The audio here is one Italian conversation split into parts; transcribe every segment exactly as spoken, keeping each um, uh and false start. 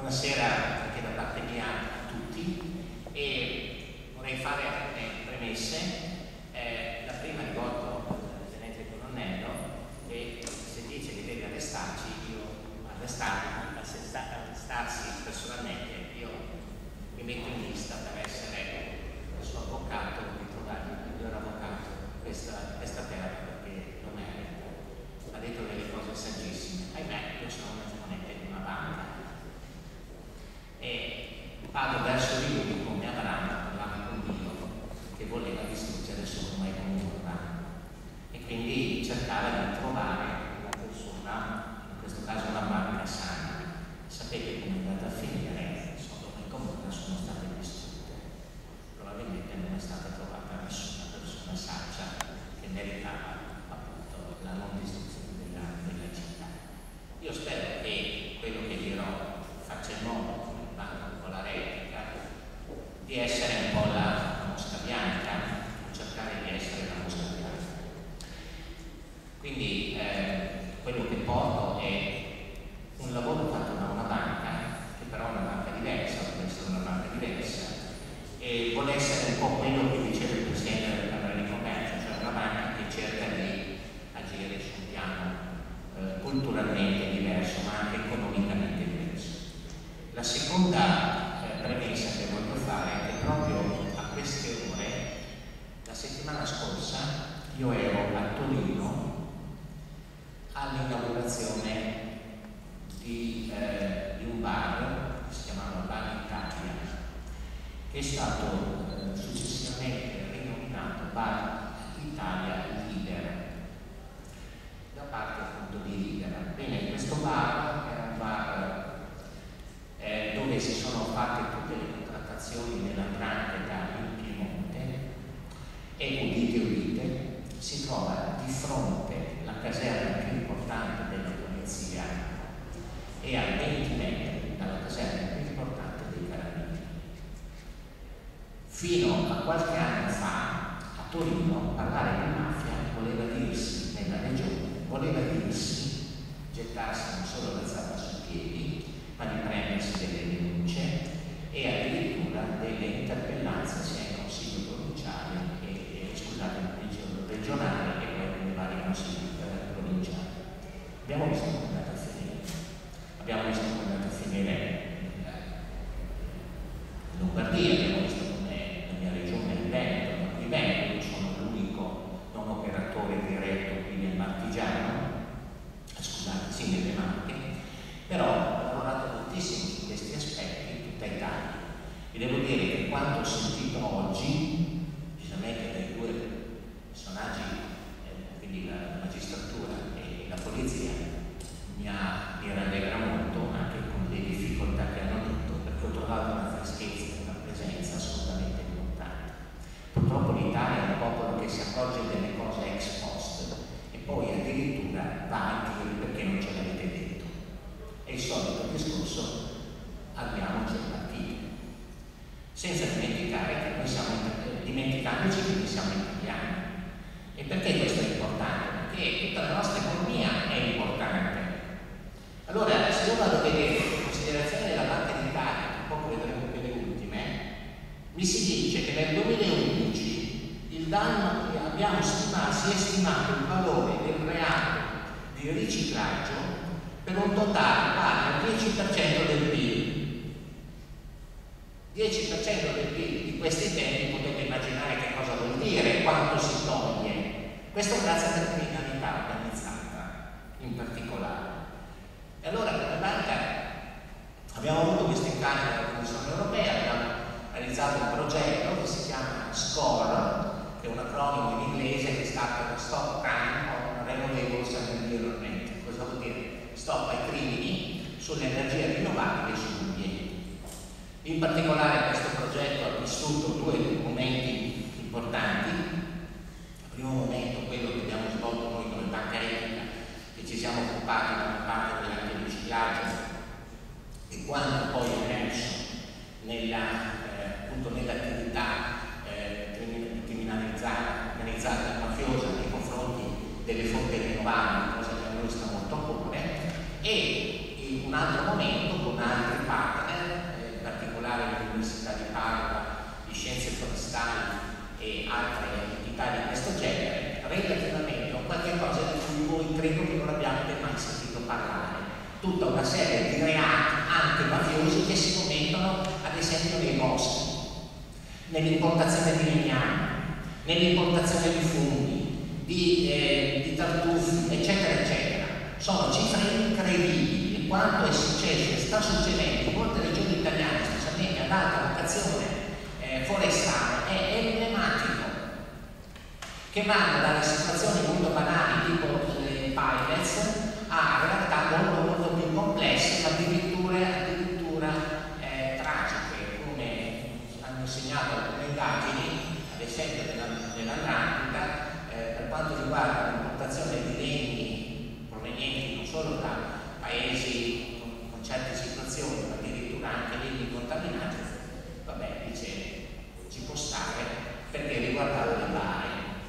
Buonasera anche da parte mia a tutti e vorrei fare alcune premesse. Eh, la prima rivolto al tenente colonnello e se dice che deve arrestarci, io arrestarmi, arrestarsi personalmente, io mi metto in lista per essere il suo avvocato, di trovare il miglior avvocato questa, questa terra perché lo merita. Ha detto delle cose saggissime. Ahimè, io sono un esponente di una banca e vado verso di lui come Abramo parlava con Dio che voleva distruggere Sodoma e Gomorra e quindi cercava di trovare una persona, in questo caso una banca sana. Sapete come è andata a finire? Sodoma e Gomorra sono state distrutte, probabilmente non è stata trovata nessuna persona saggia che meritava appunto la non distruzione della, della città. Io spero che quello che dirò faccia in modo un po' la replica di essere un po' la, la mosca bianca, cercare di essere la mosca bianca. Quindi eh, quello che porto è un lavoro fatto da una banca, che però è una banca diversa, deve essere una banca diversa, e vuole essere un po' quello che diceva il Presidente della Camera di Commercio, cioè una banca che cerca di agire su un piano eh, culturalmente diverso, ma anche economicamente diverso. La seconda eh, premessa che voglio fare è che proprio a queste ore, la settimana scorsa, io ero a Torino all'inaugurazione di, eh, di un bar che si chiamava Bar Italia, che è stato eh, successivamente rinominato Bar Italia Leader da parte appunto di Leader. Bene, questo bar era un bar Eh, dove si sono fatte tutte le contrattazioni nella Grandetà in Piemonte e udite udite si trova di fronte la caserma più importante della polizia e a venti metri dalla caserma più importante dei carabinieri. Fino a qualche anno fa a Torino parlare di mafia voleva dirsi nella regione, voleva dirsi gettarsi non solo l'alzata sui piedi, ma di prendersi delle denunce e addirittura delle interpellanze sia in consiglio provinciale che, eh, scusate, in consiglio regionale e poi nei vari consigli eh, provinciali. Abbiamo visto come è andata a finire. Abbiamo visto come è andata a finire in Lombardia, abbiamo visto come la mia regione, il Veneto, da cui vengo, io sono l'unico non operatore diretto qui nel Marchigiano, scusate, sì, nelle Marche, però ho lavorato moltissimo su questi aspetti in tutta Italia e devo dire che quanto ho sentito oggi, precisamente dai due personaggi, eh, quindi la magistratura e la polizia, mi, ha, mi rallegra molto anche con le difficoltà che hanno detto, perché ho trovato una freschezza e una presenza assolutamente importante. Purtroppo l'Italia è un popolo che si accorge delle cose ex post e poi addirittura va a dire perché non ce l'avete detto. È il solito discorso, abbiamoci il partito, senza dimenticare che noi siamo, dimenticandoci che noi siamo italiani. E perché questo è importante? Perché tutta la nostra economia è importante. Allora, se io vado a vedere le considerazioni della Banca d'Italia, che poco vedremo quelle ultime, mi si dice che nel duemilaundici il danno che abbiamo stimato, si è stimato il valore del reato di riciclaggio per un totale pari al dieci per cento del P I L. dieci per cento del P I L di questi tempi potete immaginare che cosa vuol dire, quanto si toglie. Questo grazie alla criminalità organizzata in particolare. E allora come banca abbiamo avuto questo incarico dalla Commissione Europea, abbiamo realizzato un progetto che si chiama SCORE, che è un acronimo in inglese che sta per Stop Crime on Renewables and Environment. Cosa vuol dire? Stop ai crimini sulle energie rinnovabili e sull'ambiente. In particolare questo progetto ha vissuto due momenti importanti. Il primo momento, quello che abbiamo svolto noi come Banca Etica, che ci siamo occupati da una parte dell'antiriciclaggio e quanto poi è emerso nella, eh, appunto nell'attività eh, criminalizzata, organizzata e mafiosa nei confronti delle fonti rinnovabili, cosa che a noi sta molto a cuore, e in un altro momento con altri partner altre entità di questo genere, relativamente a qualche cosa di cui voi credo che non abbiate mai sentito parlare. Tutta una serie di reati anche mafiosi che si commettono ad esempio nei boschi, nell'importazione di legname, nell'importazione di funghi, di, eh, di tartufi, eccetera, eccetera. Sono cifre incredibili e quanto è successo e sta succedendo in molte regioni italiane, specialmente ad alta vocazione eh, forestale, è emblematico, che vanno dalle situazioni molto banali tipo le pilots a realtà molto molto più complesse, ma addirittura, addirittura eh, tragiche, come hanno insegnato alcune indagini, ad esempio dell'Atlantica, eh, per quanto riguarda l'importazione di legni provenienti non solo da paesi con, con certe situazioni, ma addirittura anche legni contaminati. Vabbè, dice, ci può stare perché riguardava le bare.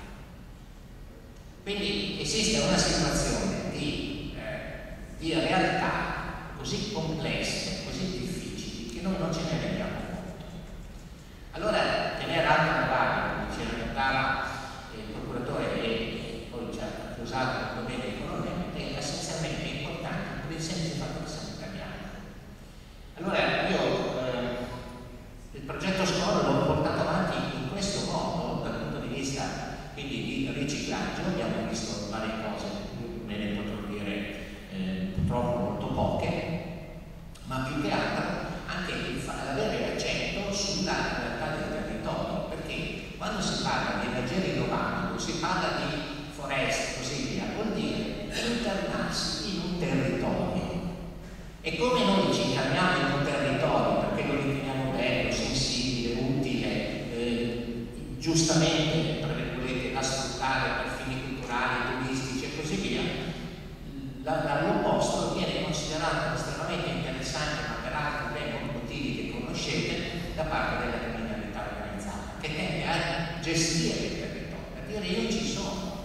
Quindi esiste una situazione di, eh, di realtà così complesse, così difficili, che noi non ce ne rendiamo conto. Allora, tenere alta la barra, come ci raccontava il procuratore e poi ci ha accusato molto bene il colonnello, è essenzialmente importante per il semplice fatto che siamo italiani. Allora, io eh, il progetto scuola l'ho portato avanti in questo modo, dal punto di vista quindi di riciclaggio. Abbiamo visto varie cose, ve ne potrò dire eh, purtroppo molto poche, ma più che altro anche l'avere accento sulla realtà del territorio, perché quando si parla di energie rinnovabili, si parla di foreste, così via, vuol dire internarsi in un territorio. E come noi ci incarniamo in un territorio perché lo riteniamo bello, sensibile, utile, eh, giustamente da sfruttare per fini culturali, turistici e così via, dall'opposto viene considerato estremamente interessante, ma per altri ben motivi che conoscete, da parte della criminalità organizzata, che tende a gestire il territorio, a dire io ci sono.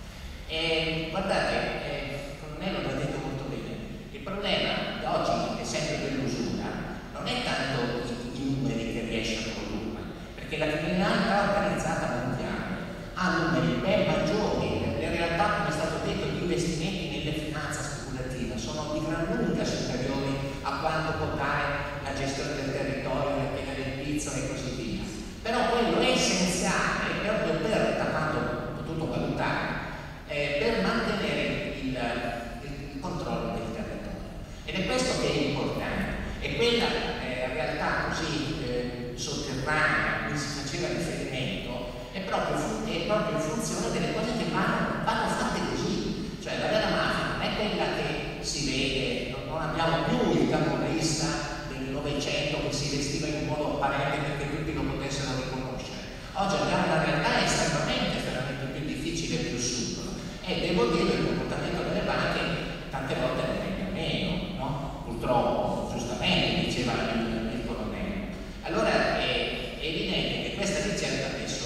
E guardate, eh, il colonnello l'ha detto molto bene, il problema da oggi è sempre dell'usura, non è tanto i, i numeri che riesce a produrre, perché la criminalità organizzata mondiale ha numeri ben maggiori. In realtà, come è stato detto, gli investimenti nelle finanza speculativa sono di gran lunga superiori a quanto può dare la gestione del territorio, la pena del pizzo e così via. Però quello è essenziale proprio per, da quanto ho potuto valutare, eh, per mantenere il, il, il controllo del territorio. Ed è questo che è importante. E quella eh, realtà così eh, sotterranea a cui si faceva riferimento è proprio, è proprio in funzione delle cose che vanno, vanno fatte così. Cioè la vera mafia non è quella che si vede, non abbiamo più il camorrista del Novecento che si vestiva in un modo apparente perché tutti lo potessero riconoscere. Oggi abbiamo una realtà estremamente, estremamente più difficile e più subdola. E devo dire che il comportamento delle banche tante volte ne venga meno, no? Purtroppo, giustamente, diceva il, il colonnello. Allora è, è evidente che questa ricerca adesso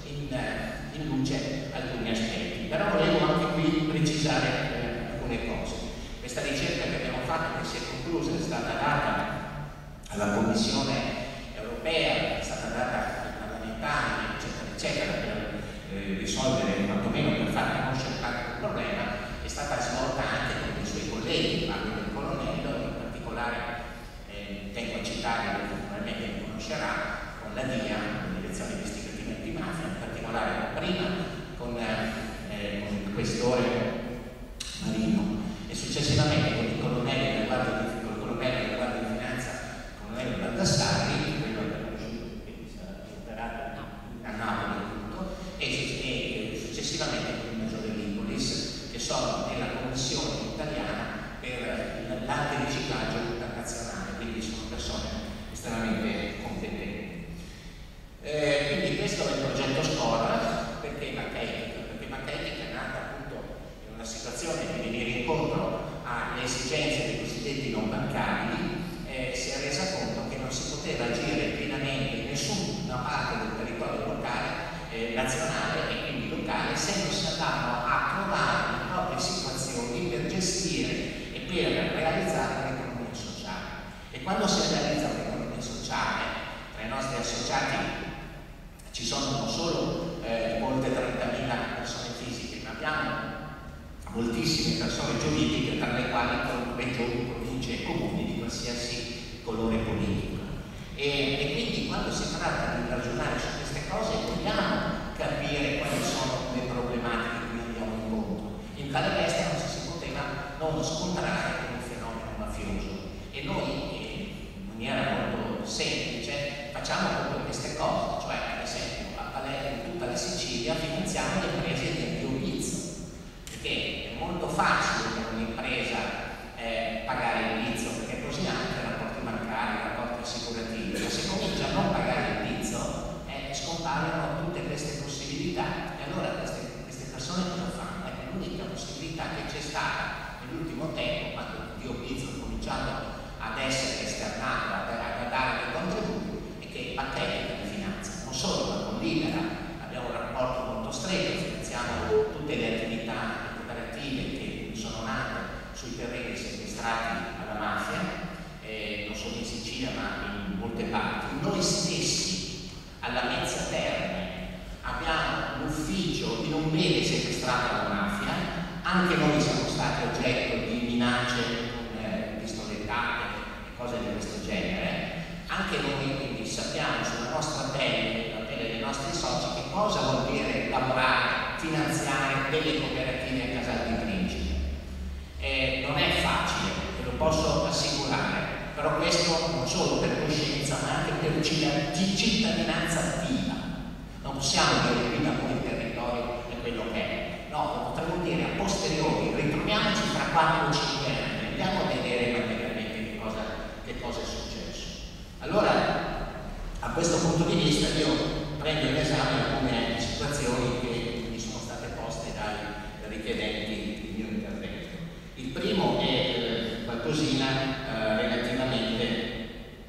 in luce alcuni aspetti, però volevo anche qui precisare eh, alcune cose. Questa ricerca che abbiamo fatto, che si è conclusa, è stata data alla Commissione europea, è stata data ai parlamentari, eccetera, eccetera, per eh, risolvere, quantomeno per far conoscere parte del problema, è stata svolta anche con i suoi colleghi, parlo del colonnello, in particolare eh, tengo a citare, probabilmente mi conoscerà, con la D I A, la Direzione Investigativa Antimafia, in particolare prima con, eh, con il questore Marino e successivamente con il colonnello della Guardia di, con il colonnello della Guardia di Finanza, il colonnello Baldassarri, quello che è conosciuto, che sarà operato a Napoli appunto, e, e successivamente con il maggiore Lipolis, che sono nella commissione italiana per l'antiriciclaggio internazionale, quindi sono persone estremamente competenti. Eh, quindi questo è il progetto Scuola. Perché Banca Etica? Perché Banca Etica è nata appunto in una situazione di venire incontro alle esigenze dei cosiddetti non bancari, eh, si è resa conto che non si poteva agire pienamente in nessuna parte del territorio locale, eh, nazionale e quindi locale, se non si andavano a trovare le proprie situazioni per gestire e per realizzare l'economia sociale. E quando si realizza l'economia sociale, tra i nostri associati ci sono non solo eh, eh, oltre trentamila persone fisiche, ma abbiamo moltissime persone giuridiche, tra le quali regioni, province e comuni di qualsiasi colore politico. E, e quindi quando si tratta di ragionare su queste cose dobbiamo capire quali sono le problematiche che andiamo incontro. In tale veste non si poteva non scontrare con il fenomeno mafioso e noi eh, in maniera molto semplice facciamo proprio queste cose, cioè ad esempio a Palermo, in tutta la Sicilia, finanziamo le imprese di avvio pizzo, perché è molto facile per un'impresa eh, pagare il pizzo, perché così anche rapporti bancari, rapporti assicurativi, ma se comincia a non pagare il pizzo eh, scompaiono tutte queste possibilità e allora queste, queste persone cosa fanno? Ecco, l'unica possibilità che c'è stata nell'ultimo tempo, quando il avvio pizzo è cominciato ad essere esternato, a, a dare dei contributi, è che a tecnica di finanza, non solo ma con l'Ibera abbiamo un rapporto molto stretto, finanziamo tutte le attività cooperative che sono nate sui terreni sequestrati alla mafia, eh, non solo in Sicilia ma in molte parti. Noi stessi alla Mezza Terme abbiamo l'ufficio di non bene sequestrato alla mafia, anche noi siamo stati oggetto di minacce con eh, pistolettate e cose di questo genere, anche noi quindi sappiamo sulla nostra pelle, la pelle dei nostri soci, che cosa vuol dire lavorare, finanziare delle cooperative a Casal di Principe. Eh, non è facile, ve lo posso assicurare, però questo non solo per coscienza ma anche per cittadinanza attiva. Non possiamo dire qui da noi il territorio è quello che è, no, lo potremmo dire a posteriori, ritroviamoci fra quattro o cinque anni, andiamo a vedere materialmente che cosa, che cosa è successo. Allora, a questo punto di vista io prendo in esame alcune situazioni che mi sono state poste dai richiedenti il mio intervento. Il primo è eh, qualcosina eh, relativamente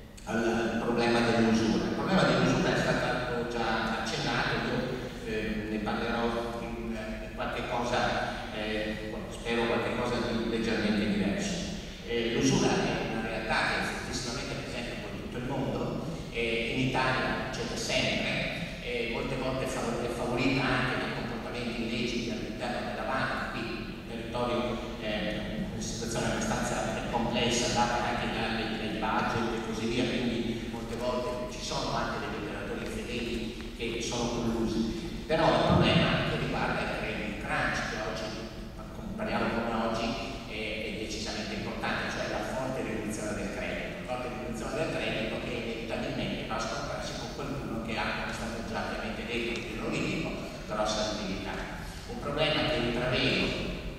al problema dell'usura. Il problema dell'usura è stato già accennato, io eh, ne parlerò in, in qualche cosa, eh, spero qualche cosa di leggermente diverso. Eh, l'usura è una realtà che è fortissimamente presente in tutto il mondo, eh, in Italia c'è da sempre, eh, molte volte è favorita anche da comportamenti illeciti all'interno della banca, qui il territorio è una situazione abbastanza complessa, data anche dai budget e così via, quindi molte volte ci sono anche degli operatori fedeli che sono collusi. Però il problema che riguarda il credit crunch, che oggi, parliamo come oggi, è, è decisamente importante, cioè la forte riduzione del credito, la forte riduzione del credito che inevitabilmente va a scontrarsi con qualcuno che ha, come è stato già ampiamente detto, che non dico, grossa attività. Un problema che intravedo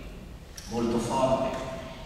molto forte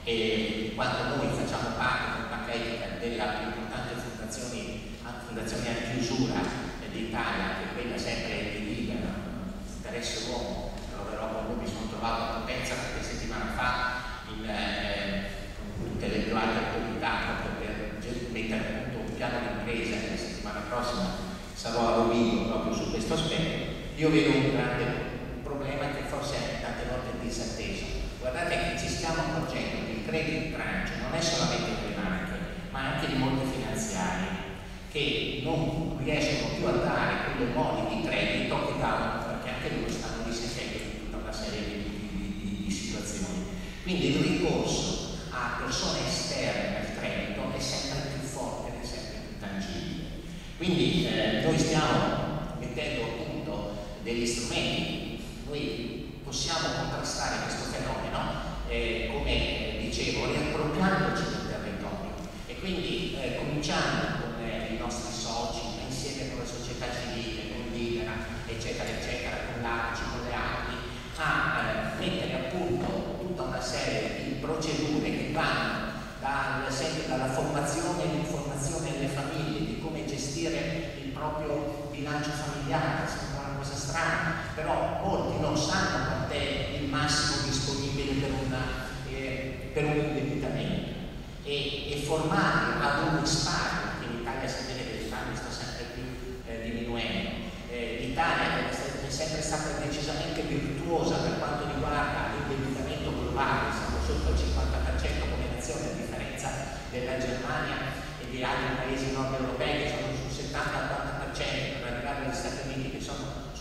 e quando noi facciamo parte del pacchetto della più importante fondazione, fondazione antiusura d'Italia, che è quella sempre di Libera, interesse uomo, troverò quando mi sono trovato a Potenza qualche settimana fa in, eh, con tutte le più alte autorità proprio per mettere a punto un piano di impresa, e la settimana prossima sarò a Rovigo proprio su questo aspetto. Io vedo un grande problema che forse è tante volte disatteso. Guardate che ci stiamo accorgendo che il credit crunch non è solamente delle banche, ma anche di molte finanziarie che non riescono più a dare quei modi di credito che davano, perché anche loro stanno risentendo di tutta una serie di, di, di, di situazioni. Quindi il ricorso a persone esterne al credito è sempre più forte ed è sempre più tangibile. Quindi eh, noi stiamo mettendo a punto degli strumenti, noi possiamo contrastare questo fenomeno, eh, come eh, dicevo, riappropriandoci del territorio e quindi eh, cominciando con eh, i nostri soci, insieme con la società civile, con Libera, eccetera, eccetera, con l'A C I, con le Alpi, a eh, mettere a punto tutta una serie di procedure che vanno dal, sempre dalla formazione e l'informazione delle famiglie di come gestire il proprio bilancio familiare. Sembra una cosa strana, però molti non sanno quant'è il massimo disponibile per, una, eh, per un indebitamento e, e formarli ad un risparmio, che in Italia si vede che il risparmio sta sempre più eh, diminuendo. Eh, L'Italia è sempre stata decisamente virtuosa per quanto riguarda l'indebitamento globale, siamo sotto il cinquanta per cento come nazione, a differenza della Germania e di altri paesi nord europei che sono sul settanta ottanta per cento, per arrivare agli Stati Uniti che sono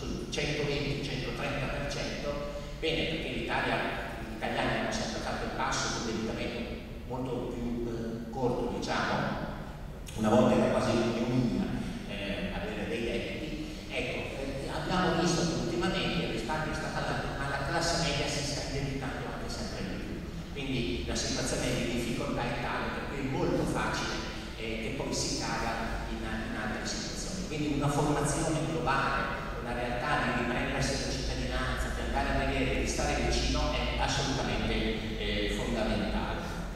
sul centoventi centotrenta per cento, bene, perché l'Italia, gli italiani hanno sempre fatto il passo sul debitamento molto più eh, corto, diciamo, una volta era quasi un'ignominia eh, avere dei debiti. Ecco, eh, abbiamo visto che ultimamente il risparmio statale, ma la classe media si sta indebitando anche sempre di più, quindi la situazione di difficoltà è tale per cui è molto facile eh, che poi si caga in, in altre situazioni. Quindi una formazione globale, una realtà di riprendersi la cittadinanza, di andare a vedere, di stare vicino è assolutamente eh, fondamentale.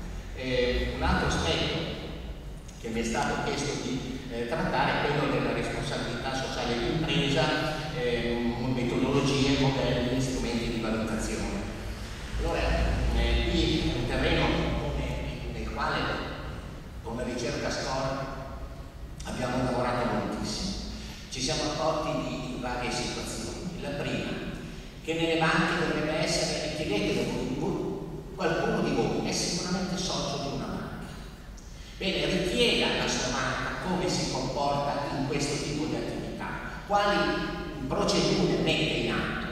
Eh, un altro aspetto che mi è stato chiesto di eh, trattare è quello della responsabilità sociale di impresa, eh, metodologie, modelli, strumenti di valutazione. Allora, eh, qui è un terreno come, nel quale con la ricerca score abbiamo lavorato moltissimo. Ci siamo accorti di varie situazioni. La prima, che nelle banche dovrebbe essere, e chiedetelo voi, qualcuno di voi è sicuramente socio di una banca. Bene, richieda alla sua banca come si comporta in questo tipo di attività, quali procedure mette in atto.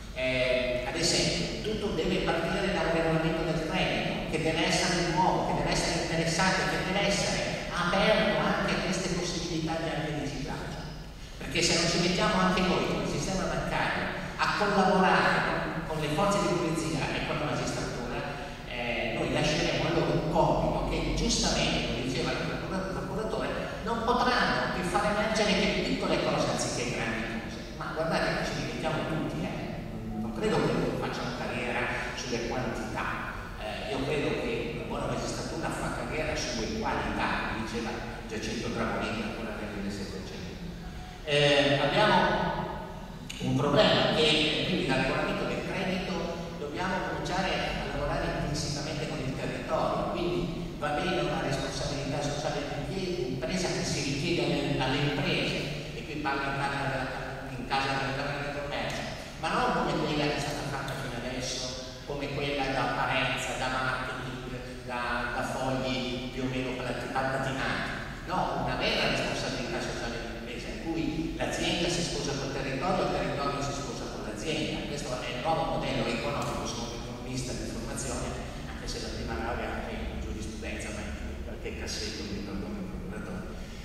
Eh, ad esempio, tutto deve partire da un regolamento del credito, che deve essere nuovo, che deve essere interessato, che deve essere aperto anche a queste possibilità di antiriciclaggio. Perché se non ci mettiamo anche noi, come sistema bancario, a collaborare con le forze di polizia e con la magistratura, eh, noi lasceremo a loro un compito che giustamente, come diceva il procuratore, non potranno più far emergere che piccole cose anziché grandi cose. Ma guardate che ci diventiamo tutti, eh. non credo che facciano carriera sulle quantità, eh, io credo che una buona magistratura fa carriera sulle qualità, come diceva Giacinto Tramonini ancora nel millesettecento. Eh, abbiamo un problema che quindi dal regolamento del credito dobbiamo cominciare a lavorare intrinsecamente con il territorio, quindi va bene una responsabilità sociale di impresa che si richiede alle, alle imprese, e qui parlo in casa, in casa della Camera di Commercio, ma non come quella che è stata fatta fino adesso, come quella da apparenza, da marketing, da, da fogli più o meno patinati. No, una vera responsabilità sociale di impresa in cui l'azienda si sposa col territorio, il territorio si sposa con l'azienda. Questo è il nuovo modello economico. Sono un economista di formazione, anche se la prima laurea è in giurisprudenza, ma in qualche cassetto mi perdono il procuratore.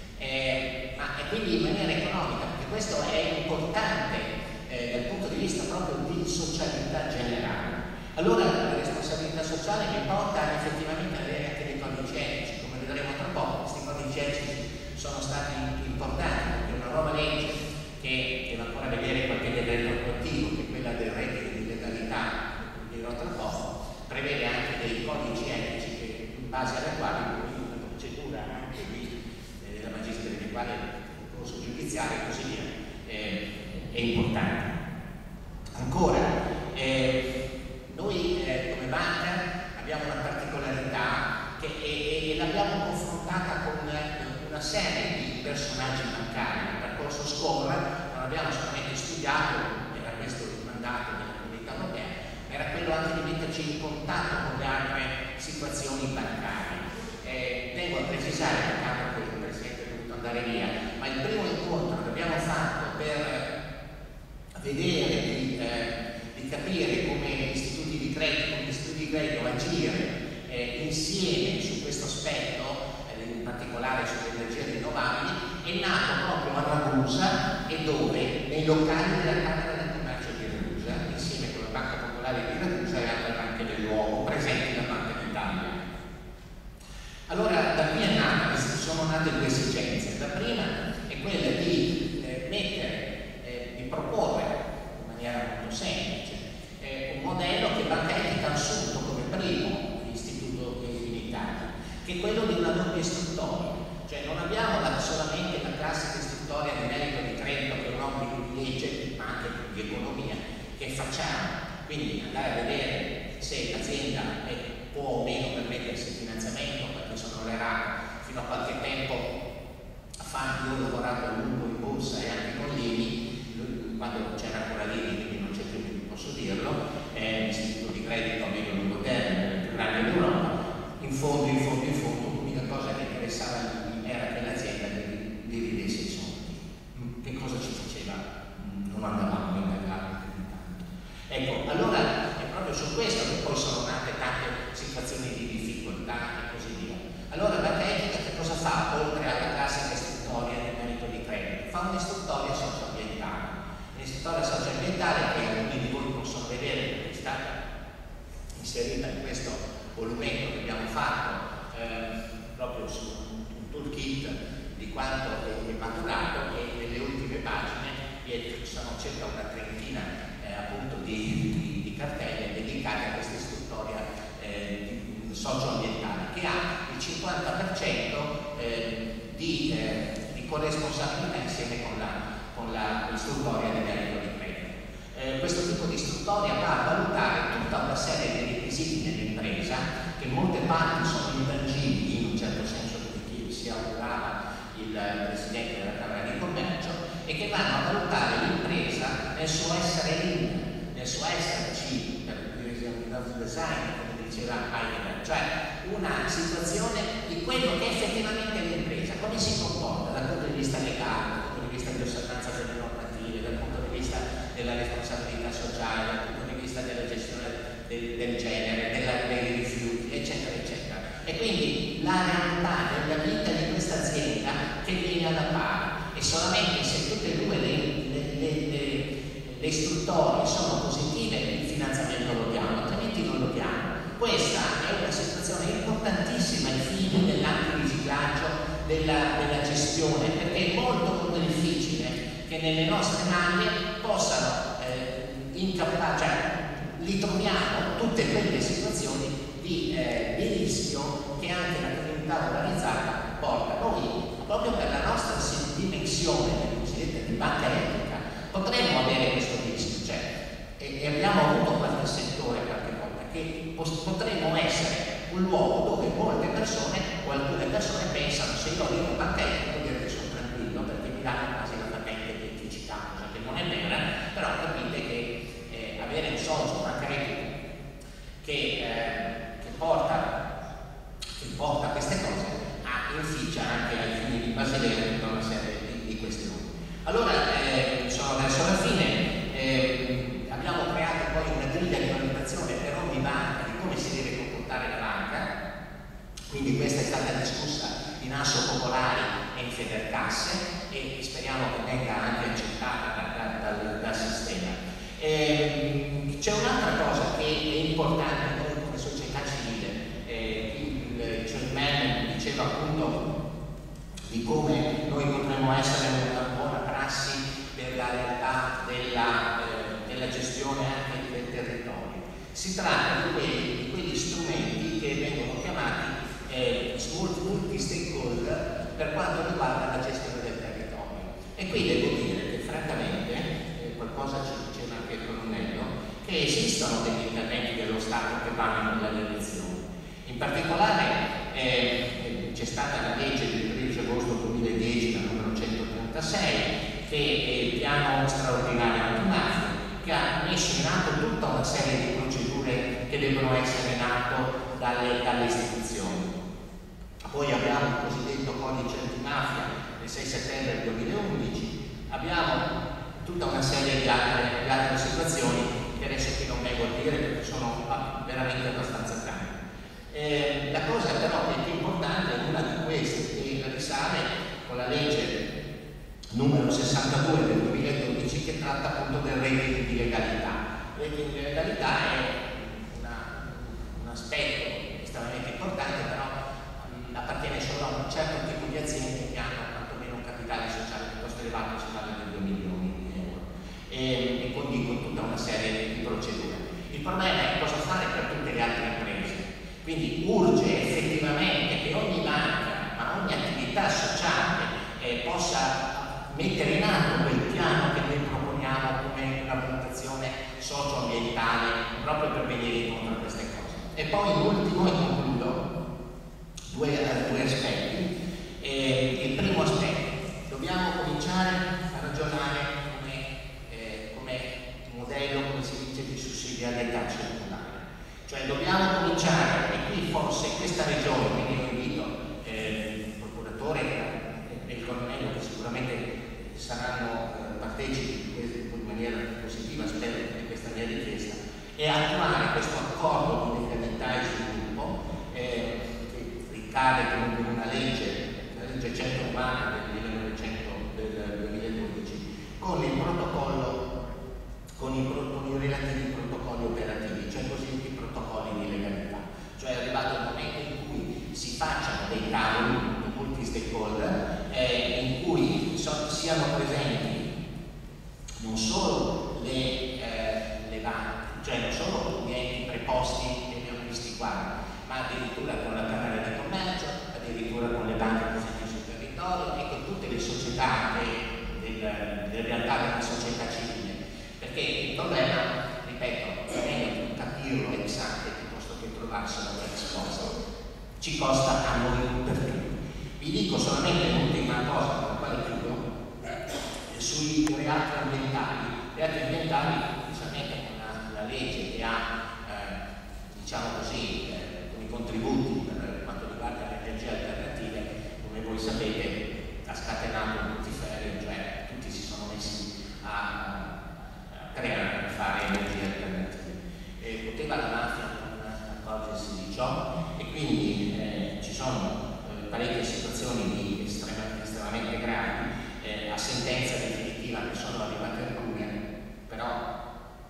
Eh, ma e quindi in maniera economica, perché questo è importante eh, dal punto di vista proprio di socialità generale. Allora la responsabilità sociale mi porta effettivamente ad avere anche dei codici etici, come vedremo tra poco. Questi codici etici sono stati importanti perché una nuova legge che deve ancora vedere qualche livello attuativo, che è quella del reddito di legalità, che dirò tra poco, prevede anche dei codici etici che, in base alle quali una procedura anche di eh, la magistratura, di quale il corso giudiziario e così via, eh, è importante. Ancora, eh, noi eh, come banca abbiamo una particolarità che e, e l'abbiamo confrontata con eh, una serie di personaggi bancari. Nel percorso scuola non abbiamo solamente studiato, era questo il mandato della Comunità Europea, era quello anche di metterci in contatto con le altre situazioni bancarie. Eh, tengo a precisare, peccato che il Presidente è dovuto andare via, ma il primo incontro che abbiamo fatto per vedere di, eh, di capire come istituti di credito, come istituti di credito agire eh, insieme su questo aspetto, eh, in particolare sulle energie rinnovabili, è nato proprio a Ragusa, e dove? Nei locali della Camera del Commercio di Ragusa, insieme con la Banca Popolare di Ragusa e altre banche del luogo, presenti da Banca d'Italia. Allora, da qui è nata, sono nate due esigenze. La prima è quella di eh, mettere, eh, di proporre in maniera molto semplice eh, un modello che Banca Etica ha assunto come primo istituto in Italia, che è quello di una doppia istruttoria. Cioè non abbiamo la, solamente la classica istruttoria di merito di credito, che è un obbligo di legge, ma anche di economia, che facciamo. Quindi andare a vedere se l'azienda può o meno permettersi il finanziamento, perché sono le rate. Fino a qualche tempo fa, io ho lavorato a lungo in borsa e anche con l'I N I, quando c'era ancora l'I N I, quindi non c'è più, quindi posso dirlo, è un istituto di credito a medio e lungo termine, il più grande d'Europa. In fondo, in fondo, in fondo, l'unica cosa che interessava era che l'azienda dividesse i soldi. Che cosa ci faceva? Non andava fa oltre alla classica istruttoria di merito di credito? Fa un'istruttoria socioambientale. Un'istruttoria socioambientale che alcuni di voi possono vedere perché è stata inserita in questo volumento che abbiamo fatto eh, proprio su un, un toolkit di quanto è maturato, e nelle ultime pagine ci sono circa una trentina eh, appunto di, di, di cartelle dedicate a questa istruttoria eh, socioambientale, che ha il cinquanta per cento eh, di, eh, di corresponsabilità insieme con la, con la istruttoria di merito di credito. Eh, questo tipo di istruttoria va a valutare tutta una serie di requisiti dell'impresa, che in molte parti sono intangibili, in un certo senso, di chi si augurava il Presidente della Camera di Commercio, e che vanno a valutare l'impresa nel suo essere lean, nel suo esserci, per il design, come diceva Heidegger, cioè una situazione di quello che effettivamente è l'impresa, come si comporta dal punto di vista legale, dal punto di vista di osservanza delle normative, dal punto di vista della responsabilità sociale, dal punto di vista della gestione del, del genere, della, dei rifiuti, eccetera, eccetera. E quindi la realtà della vita di questa azienda che viene alla pari, e solamente se tutte e due le, le, le, le, le istruttorie sono positive il finanziamento lo diamo, altrimenti non lo diamo. Questa è una situazione importantissima ai fini dell'antiriciclaggio, della, della gestione, perché è molto molto difficile che nelle nostre maglie possano eh, incappare, cioè li troviamo tutte quelle situazioni di, eh, di rischio che anche la criminalità organizzata porta. Noi, proprio per la nostra dimensione cosiddetta di banca etica, potremmo avere questo rischio, cioè, e, e abbiamo avuto qualche settore qualche volta che potremmo essere un luogo dove molte persone o alcune persone pensano: se io arrivo a banca etica vuol dire che sono tranquillo perché mi danno quasi la patente di eticità, cosa che non è vera, però capite che eh, avere un socio banca etica che, eh, che porta che porta queste cose inficia anche ai fini di Basilea tutta una serie di, di questioni. Allora, eh, sono verso la fine, eh, abbiamo creato poi una griglia di valutazione per ogni banca di come si deve comportare la banca, quindi questa è stata discussa in Asso Popolari e in Federcasse, e speriamo che venga anche accettata da, da, dal, dal sistema. Eh, c'è un'altra cosa che è importante noi come società civile, eh, il Chairman diceva appunto di come noi potremmo essere una buona prassi per la realtà della, eh, della gestione anche del territorio. Si tratta di quelli, di quegli strumenti che vengono chiamati eh, multi-stakeholder per quanto riguarda la gestione del territorio. E qui devo dire che francamente, eh, qualcosa ci diceva anche il colonnello, che esistono degli interventi dello Stato che vanno nella direzione. In particolare eh, c'è stata la legge del tredici agosto duemiladieci, la numero centotrentasei, che è il piano straordinario antimafia, che ha messo in atto tutta una serie di procedure che devono essere in atto dalle, dalle istituzioni. Poi abbiamo il cosiddetto codice antimafia del sei settembre duemilaundici, abbiamo tutta una serie di altre, di altre situazioni che adesso qui non vengo a dire perché sono veramente abbastanza tanti. Eh, la cosa però che è più importante è una di queste, che risale con la legge numero sessantadue del duemiladodici, che tratta appunto del rating di legalità. Il rating di legalità è una, un aspetto estremamente importante, però mh, appartiene solo a un certo tipo di aziende che hanno quantomeno un capitale sociale piuttosto elevato, si parla di due milioni di euro, e, e quindi con tutta una serie di procedure. Il problema è cosa fare per tutte le altre imprese. Quindi urge effettivamente che ogni banca, ma ogni attività sociale eh, possa mettere in atto quel piano che noi proponiamo come una valutazione socio-ambientale, proprio per venire incontro a queste cose. E poi l'ultimo, e concludo, due, due aspetti. Eh, il primo aspetto, dobbiamo cominciare a ragionare come, eh, come modello, come si dice, di sussidiarietà circolare. Cioè dobbiamo cominciare, e qui forse questa regione, quindi io invito eh, il procuratore e il colonnello, che sicuramente saranno eh, partecipi in maniera positiva, spero, di questa mia richiesta, e attuare questo accordo di legalità e sviluppo eh, che ricade comunque in una legge, la legge milletrecento umane del millenovecento del duemiladodici, con il protocollo, con i, con i relativi protocolli operativi, cioè i cosiddetti protocolli di legalità. Cioè è arrivato il momento in cui si facciano dei tavoli multi-stakeholder eh, in cui so, siano presenti non solo le, eh, le banche, cioè non solo gli enti preposti che abbiamo visti qua, ma addirittura con la Camera di Commercio, addirittura con le banche presenti sul territorio e con tutte le società, del, delle realtà della società civile. Perché il problema, ripeto, è meglio capirlo ex ante piuttosto che trovarselo per risposta. Ci costa a noi per tutto. Vi dico solamente l'ultima cosa con la quale chiudo, eh, sui reati ambientali. I reati ambientali, specialmente con la, la legge che ha, eh, diciamo così, eh, con i contributi per quanto riguarda le energie alternative, come voi sapete, ha scatenato un putiferio, cioè tutti si sono messi a, a creare, a fare energie alternative. E poteva la mafia non accorgersi di ciò, e quindi eh, ci sono eh, parecchie situazioni di estrema, estremamente gravi eh, a sentenza definitiva che sono arrivate alcune, però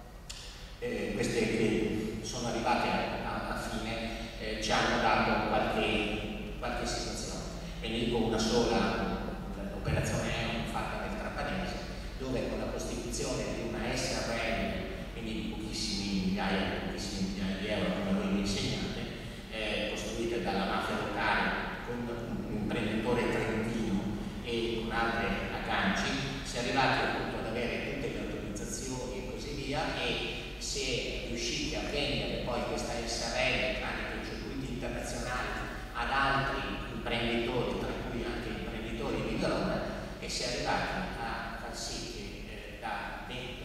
eh, queste che sono arrivate a, a fine eh, ci hanno dato qualche, qualche situazione. Ve ne dico una sola, l'operazione Eon fatta nel Trapanese, dove con la costituzione di una S R L, quindi di pochissimi migliaia, pochissimi migliaia di euro, come voi mi insegnate, eh, costruite dalla mafia locale con un imprenditore trentino e con altre agganci, si è arrivati appunto ad avere tutte le autorizzazioni e così via, e si è riusciti a vendere poi questa S R L tramite i circuiti internazionali ad altri imprenditori, tra cui anche imprenditori di Verona, e si è arrivati a far sì che eh, da,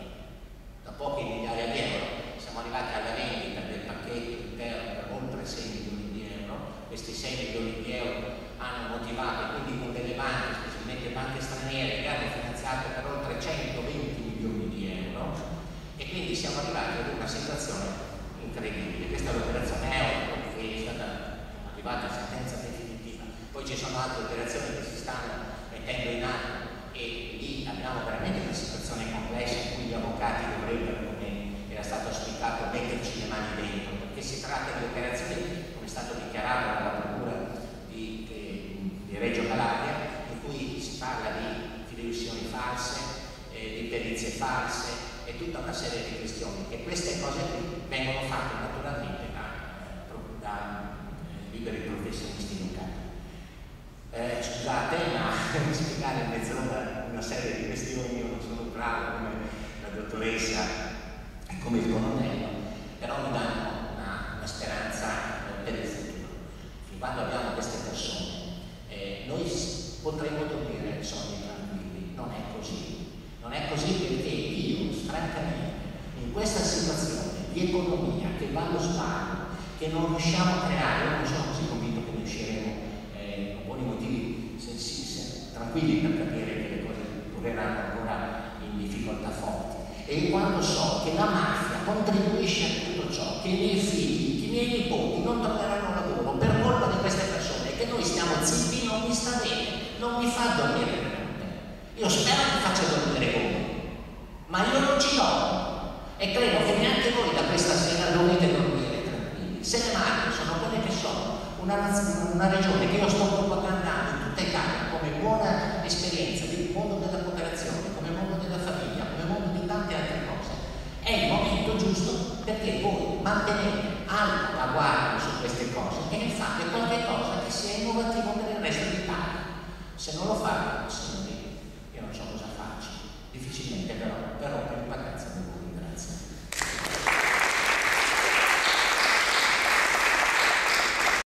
da poche migliaia di euro siamo arrivati alla vendita del pacchetto interno per oltre sei milioni di euro. Questi sei milioni di euro hanno motivato, quindi con delle banche, specialmente banche straniere, che hanno finanziato per oltre centoventi milioni di euro, e quindi siamo arrivati ad una situazione incredibile. Questa è l'operazione Euro, che è stata arrivata a sentenza definitiva. Poi ci sono altre operazioni che si stanno mettendo in atto, e lì abbiamo veramente una situazione complessa in cui gli avvocati dovrebbero, come era stato auspicato, metterci le mani dentro, perché si tratta di operazioni, come è stato dichiarato dalla Procura di, di, di Reggio Calabria, in cui si parla di fideiussioni false, eh, di perizie false e tutta una serie di questioni, e queste cose qui vengono fatte naturalmente da, da eh, liberi professionisti locali. Eh, scusate, ma spiegare in mezz'ora una serie di questioni, io non sono bravo come la dottoressa e come il colonnello, però mi danno una, una speranza eh, per il futuro. Fin quando abbiamo queste persone, eh, noi potremo dormire sonni tranquilli. Non è così. Non è così perché io, francamente, in questa situazione di economia che va allo sparo, che non riusciamo a creare, io non sono così convinto che ne usciremo eh, con buoni motivi sensibili, tranquilli, per capire che le cose torneranno ancora in difficoltà forti. E in quanto so che la mafia contribuisce a tutto ciò, che i miei figli, che i miei nipoti non troveranno lavoro per colpa di queste persone, e che noi stiamo zitti, non mi sta bene, non mi fa dormire per te. Io spero che faccia dormire voi, ma io non ci dormo, e credo che neanche voi da questa sera dovete dormire tranquilli. Se le Marche sono quelle che sono, una, una regione che io sto propagandando in tutta Italia come buona esperienza del mondo della cooperazione, come mondo della famiglia, come mondo di tante altre cose, è il momento giusto perché voi mantenete alta la guardia su queste cose e fate qualche cosa che sia innovativo per il resto d'Italia. Se non lo fate, signori, io non so cosa farci, difficilmente, però per rompere in vacanza devo ringraziare.